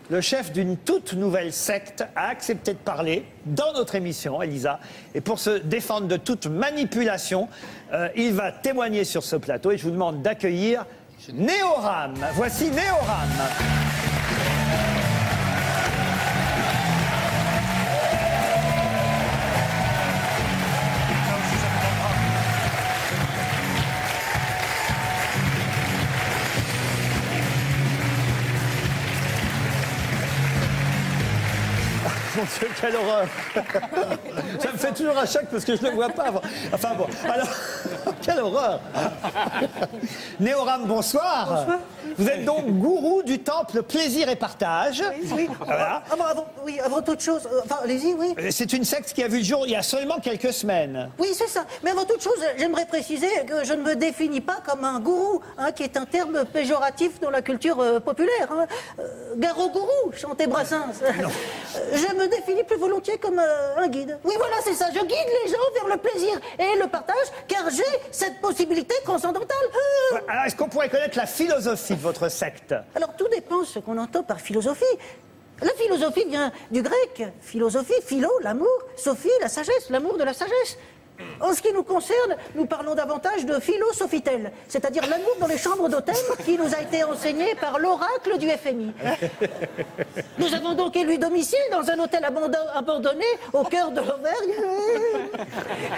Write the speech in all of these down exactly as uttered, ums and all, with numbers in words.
le chef d'une toute nouvelle secte, a accepté de parler dans notre émission, Elisa. Et pour se défendre de toute manipulation, euh, il va témoigner sur ce plateau. Et je vous demande d'accueillir Néoram. Voici Néoram. Mon Dieu, quelle horreur. Ça me fait toujours un choc parce que je ne le vois pas avant. Enfin bon, alors, quelle horreur. Néoram, bonsoir. Bonsoir. Vous êtes donc gourou du temple plaisir et partage. Oui, oui. Voilà. Ah, bon, avant, oui, avant toute chose, euh, enfin, allez-y, oui. C'est une secte qui a vu le jour il y a seulement quelques semaines. Oui, c'est ça. Mais avant toute chose, j'aimerais préciser que je ne me définis pas comme un gourou, hein, qui est un terme péjoratif dans la culture euh, populaire. Hein. Euh, Garo-gourou, chantait Brassens. Non. Je me définis plus volontiers comme euh, un guide. Oui, voilà, c'est ça. Je guide les gens vers le plaisir et le partage, car j'ai cette possibilité transcendantale. Euh, Alors, est-ce qu'on pourrait connaître la philosophie de votre secte? Alors, tout dépend de ce qu'on entend par philosophie. La philosophie vient du grec. Philosophie, philo, l'amour. Sophie, la sagesse, l'amour de la sagesse. En ce qui nous concerne, nous parlons davantage de philosophitel, c'est-à-dire l'amour dans les chambres d'hôtel qui nous a été enseigné par l'oracle du F M I. Nous avons donc élu domicile dans un hôtel abandonné au cœur de l'Auvergne.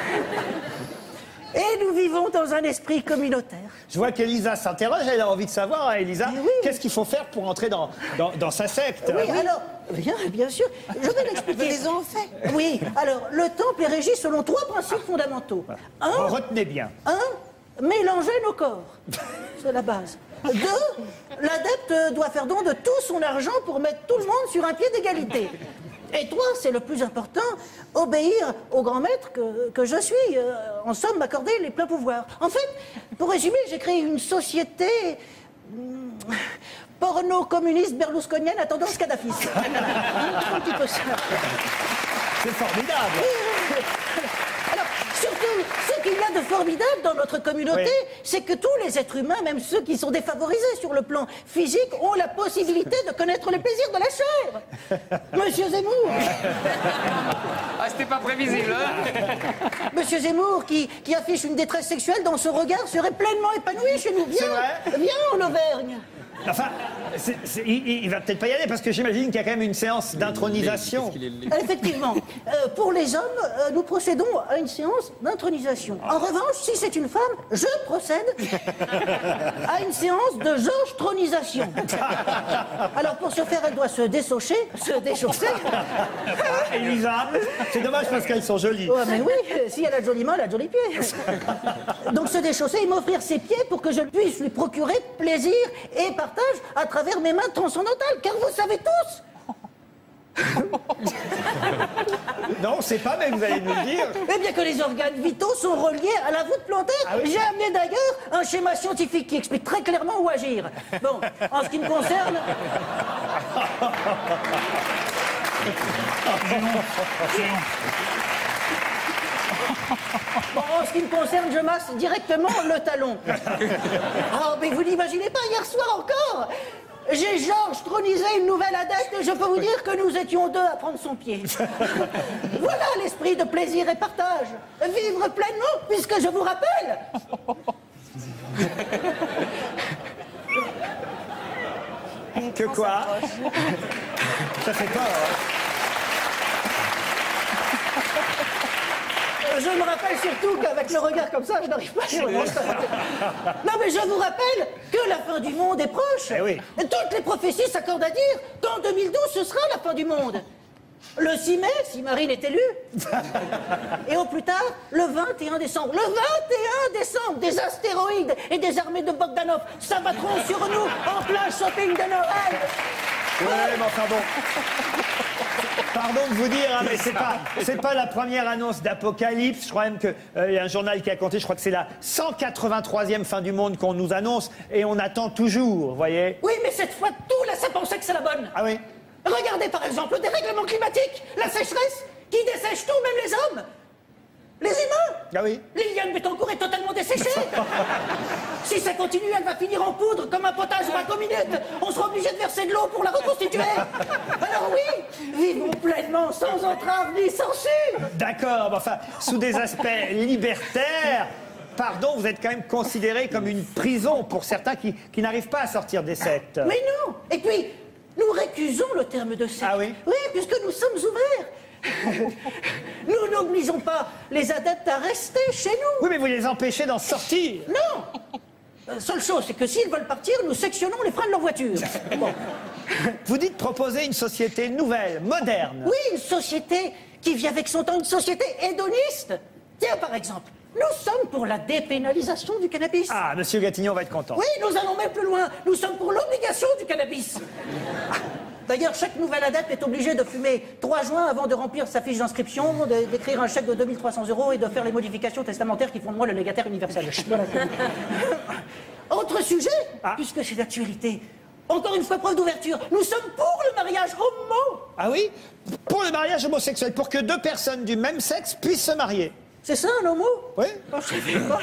Et nous vivons dans un esprit communautaire. Je vois qu'Elisa s'interroge, elle a envie de savoir, hein, Elisa, oui. qu'est-ce qu'il faut faire pour entrer dans, dans, dans sa secte? Oui, alors, bien, bien sûr, je vais l'expliquer. Vous les ont fait. Oui, alors, le temple est régi selon trois principes fondamentaux. Un, Bon, retenez bien. un, mélanger nos corps. C'est la base. Deux, l'adepte doit faire don de tout son argent pour mettre tout le monde sur un pied d'égalité. Et toi, c'est le plus important, obéir au grand maître que, que je suis. Euh, en somme, m'accorder les pleins pouvoirs. En fait, pour résumer, j'ai créé une société hum, porno-communiste berlusconienne à tendance kadhafiste. Un, un petit peu ça. C'est formidable. Alors, surtout, ce qu'il y a de formidable dans notre communauté, Oui. c'est que tous les êtres humains, même ceux qui sont défavorisés sur le plan physique, ont la possibilité de connaître les plaisirs de la chair. Monsieur Zemmour. Ah, c'était pas prévisible, hein? Monsieur Zemmour, qui, qui affiche une détresse sexuelle dans son regard, serait pleinement épanoui chez nous. Viens, C'est vrai viens en Auvergne. Enfin, c'est- c'est- il, il va peut-être pas y aller parce que j'imagine qu'il y a quand même une séance d'intronisation. Effectivement. Euh, pour les hommes, euh, nous procédons à une séance d'intronisation. En revanche, si c'est une femme, je procède à une séance de Georges tronisation. Alors pour ce faire, elle doit se désaucher, se déchausser. Elisa, c'est dommage parce qu'elles sont jolies. Ouais, mais oui, si elle a de jolis mains, elle a de jolis pieds. Donc se déchausser et m'offrir ses pieds pour que je puisse lui procurer plaisir et partage à travers mes mains transcendantales, car vous savez tous, Non, on sait pas, mais vous allez nous le dire. eh bien que les organes vitaux sont reliés à la voûte plantaire. Ah oui. J'ai amené d'ailleurs un schéma scientifique qui explique très clairement où agir. Bon, en ce qui me concerne... Bon, en ce qui me concerne, je masse directement le talon. Oh, mais vous n'imaginez pas, hier soir encore, j'ai Georges tronisé une nouvelle adepte et je peux vous dire que nous étions deux à prendre son pied. Voilà l'esprit de plaisir et partage. Vivre pleinement, puisque je vous rappelle... Que quoi? Ça fait peur. hein. Je me rappelle surtout qu'avec le regard comme ça, je n'arrive pas à dire vraiment ça. Non, mais je vous rappelle que la fin du monde est proche. Eh oui. Et toutes les prophéties s'accordent à dire qu'en deux mille douze, ce sera la fin du monde. Le six mai, si Marine est élue. Et au plus tard, le vingt et un décembre. Le vingt et un décembre, des astéroïdes et des armées de Bogdanov s'abattront sur nous en plein shopping de Noël. Ouais, mais enfin bon. Pardon de vous dire, hein, mais c'est pas, c'est pas la première annonce d'apocalypse. Je crois même qu'il euh, y a un journal qui a compté, je crois que c'est la cent quatre-vingt-troisième fin du monde qu'on nous annonce et on attend toujours, vous voyez. Oui, mais cette fois, tout laisse penser que c'est la bonne. Ah oui? Regardez par exemple le dérèglement climatique, la sécheresse, qui dessèche tout, même les hommes. Les humains. Ah oui. Liliane Bettencourt est totalement desséchée. Si ça continue, elle va finir en poudre comme un potage ou un minutes. On sera obligé de verser de l'eau pour la reconstituer. Alors oui, vivons pleinement, sans entrave ni censure. D'accord, mais enfin, sous des aspects libertaires, pardon, vous êtes quand même considéré comme une prison pour certains qui, qui n'arrivent pas à sortir des sectes. Mais non. Et puis, nous récusons le terme de secte. Ah oui? Oui, puisque nous sommes ouverts. Nous n'obligeons pas les adeptes à rester chez nous. Oui, mais vous les empêchez d'en sortir. Non. La seule chose, c'est que s'ils veulent partir, nous sectionnons les freins de leur voiture. Bon. Vous dites proposer une société nouvelle, moderne. Oui, une société qui vit avec son temps, une société hédoniste. Tiens, par exemple, nous sommes pour la dépénalisation du cannabis. Ah, monsieur Gatignon va être content. Oui, nous allons même plus loin. Nous sommes pour l'obligation du cannabis. D'ailleurs, chaque nouvel adepte est obligé de fumer trois joints avant de remplir sa fiche d'inscription, de- d'écrire un chèque de deux mille trois cents euros et de faire les modifications testamentaires qui font de moi le légataire universel. Voilà. Autre sujet, Ah. puisque c'est d'actualité. Encore une fois, preuve d'ouverture. Nous sommes pour le mariage homo. Ah oui? Pour le mariage homosexuel, pour que deux personnes du même sexe puissent se marier. C'est ça, un homo? Oui? Oh, je sais pas.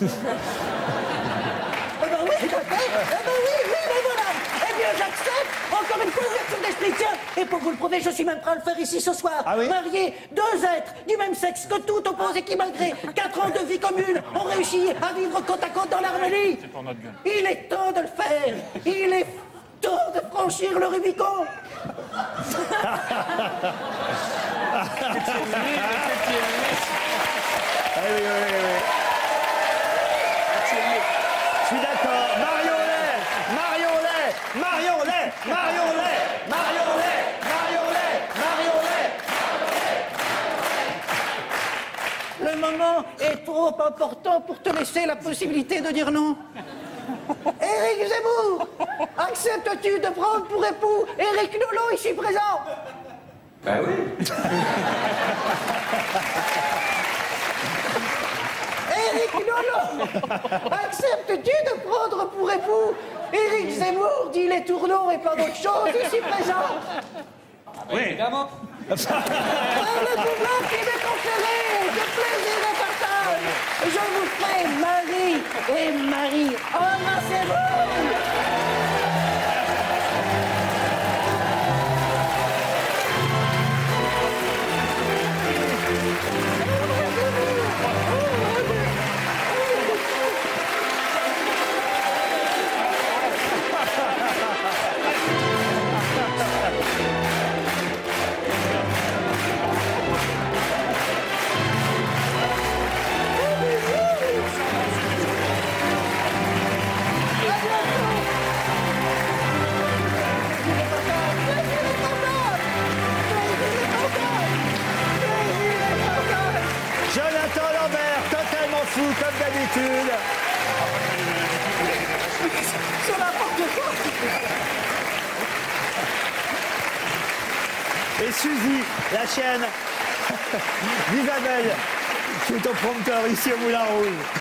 Eh ben oui, d'accord. Eh ben oui, oui, mais voilà. Eh bien, j'accepte. Encore une fois, ouverture d'esprit. Tiens, et pour vous le prouver, je suis même prêt à le faire ici ce soir. Ah oui? Marier deux êtres du même sexe que tout oppose et qui, malgré quatre ans de vie commune, ont réussi à vivre côte à côte dans l'harmonie. Il est temps de le faire. Il est temps de franchir le Rubicon. Ah oui, oui, oui, oui. Je suis d'accord. Marion Lay, Marion Lay, Marion Lay, Marion Lay, Marion Lay, Marion Lay, Marion Lay. Le moment est trop important pour te laisser la possibilité de dire non. Éric Zemmour, acceptes-tu de prendre pour époux Éric Nolot ici présent? Ben oui. Éric Nolot, acceptes-tu de prendre pour époux Éric Zemmour, dit les tourneaux et plein d'autres choses ici présents? Oui, évidemment. Par le pouvoir qui m'est conféré de plaisir et partage, je vous ferai mari et mari. Embrassez-vous! Jonathan Lambert, totalement fou comme d'habitude. C'est n'importe quoi! Et Suzy, la chienne d'Isabelle, qui est au prompteur ici au Moulin Rouge.